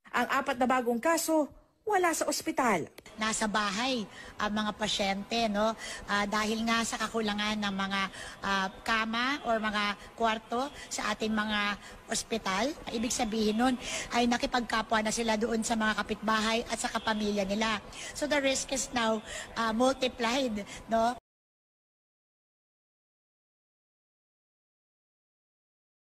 Ang 4 na bagong kaso, wala sa ospital. Nasa bahay ang mga pasyente, no? Dahil nga sa kakulangan ng mga kama or mga kwarto sa ating mga ospital. Ibig sabihin nun ay nakipagkapwa na sila doon sa mga kapitbahay at sa kapamilya nila. So the risk is now multiplied, no?